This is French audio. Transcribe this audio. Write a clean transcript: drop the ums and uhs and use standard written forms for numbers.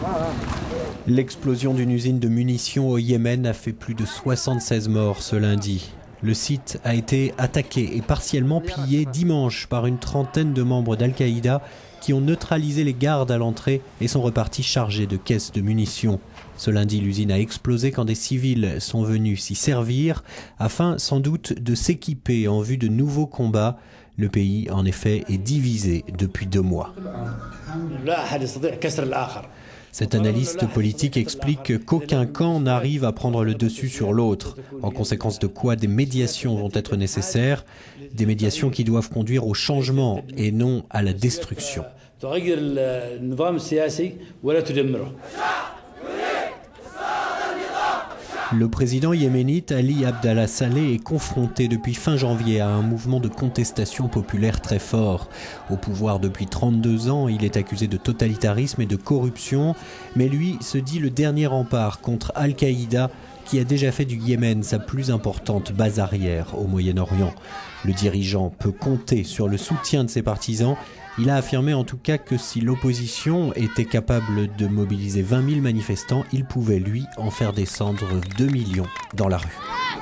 L'explosion d'une usine de munitions au Yémen a fait plus de 76 morts ce lundi. Le site a été attaqué et partiellement pillé dimanche par une trentaine de membres d'Al-Qaïda qui ont neutralisé les gardes à l'entrée et sont repartis chargés de caisses de munitions. Ce lundi, l'usine a explosé quand des civils sont venus s'y servir afin sans doute de s'équiper en vue de nouveaux combats. Le pays, en effet, est divisé depuis 2 mois. Cet analyste politique explique qu'aucun camp n'arrive à prendre le dessus sur l'autre, en conséquence de quoi des médiations vont être nécessaires, des médiations qui doivent conduire au changement et non à la destruction. Le président yéménite Ali Abdallah Saleh est confronté depuis fin janvier à un mouvement de contestation populaire très fort. Au pouvoir depuis 32 ans, il est accusé de totalitarisme et de corruption, mais lui se dit le dernier rempart contre Al-Qaïda qui a déjà fait du Yémen sa plus importante base arrière au Moyen-Orient. Le dirigeant peut compter sur le soutien de ses partisans. Il a affirmé en tout cas que si l'opposition était capable de mobiliser 20 000 manifestants, il pouvait, lui, en faire descendre 2 millions dans la rue.